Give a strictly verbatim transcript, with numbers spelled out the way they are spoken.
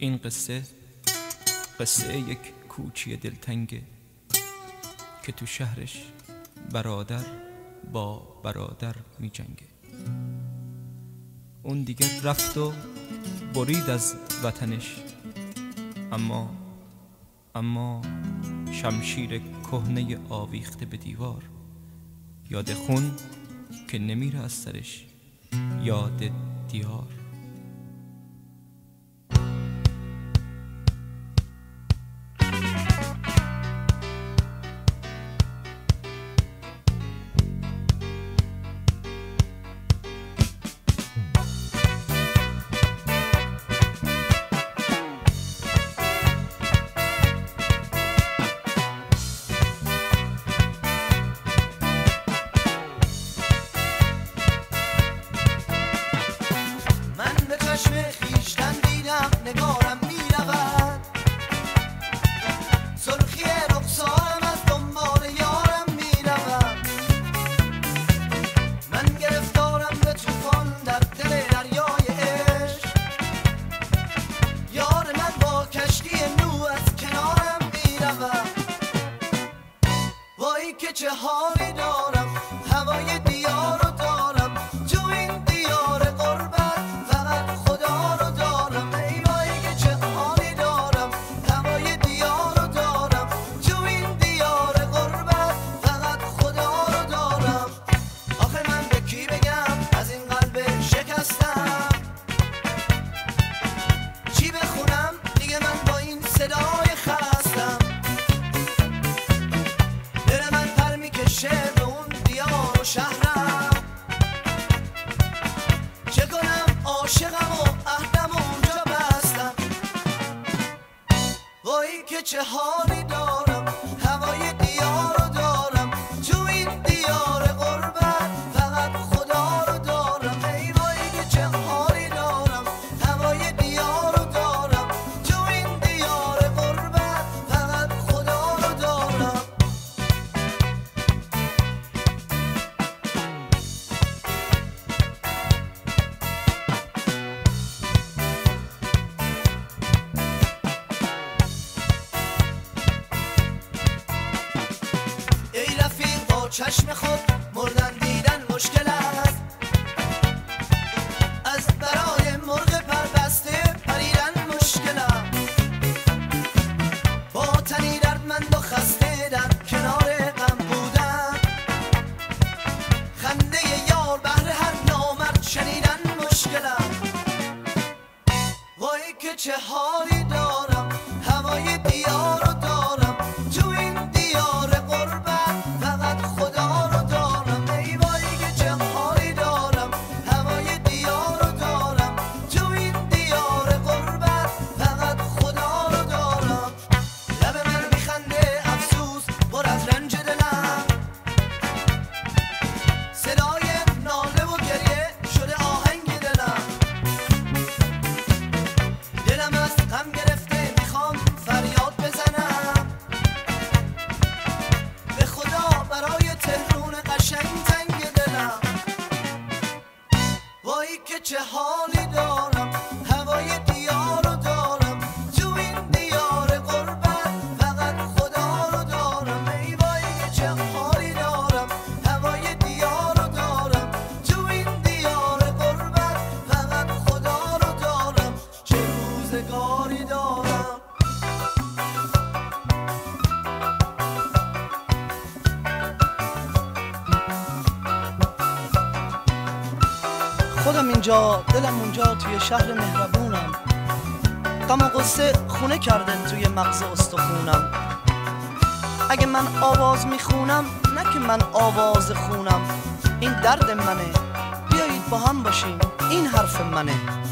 این قصه قصه یک کوچی دلتنگه که تو شهرش برادر با برادر می جنگه. اون دیگر رفت و برید از وطنش، اما اما شمشیر کهنه آویخته به دیوار، یاد خون که نمیره از سرش، یاد دیار. نگارم میرود سرخی رخسارم از دنبال یارم میرود. من گرفتارم به طوفان در دل دریای عشق، یار من با کشتی نو از کنارم میرود. وای که چه حالی دارم، هوای دیار رو دارم، تو این دیار غربت فقط خدا رو دارم. شهرم چه کنم، عاشقم و عهدم اونجا بستم. وای که چه حالی دارم، هوای دیار رو دارم، تو این دیار غربت فقط خدا رو دارم. ای وای که چه حالی دارم، هوای دیار رو دارم، تو این دیار غربت فقط خدا رو دارم. چشم خود مردن دیدن مشکل است، از برای مرغ پربسته پریدن مشکل است. با تنی دردمند و خسته در کنار غم بودن، خنده یار بهر هر نامرد شنیدن مشکل است. وای که چه حالی دارم، هوای دیار رو دارم، تو این دیار غربت فقط خدا رو دارم. ای وای که چه حالی دارم، هوای دیار رو دارم، تو این دیار غربت فقط خدا رو دارم. لب من میخنده افسوس پر از رنج دلم، صدای ناله و گریه شده آهنگ دلم. دلم از غم گرفته میخوام فریاد بزنم، به خدا برای تهرون قشنگ تنگ دلم. وای که چه حالی دارم، هوای دیار رو دارم، تو این دیار غربت فقط خدا رو دارم. ای وای که چه حالی دارم، هوای دیار رو دارم، تو این دیار غربت فقط خدا رو دارم. چه روزگاری دارم. خودم اینجا دلم اونجا توی شهر مهربونم، غم و غصه خونه کردن توی مغز استخونم. اگه من آواز میخونم نه که من آواز خونم، این درد منه، بیایید با هم باشیم این حرف منه.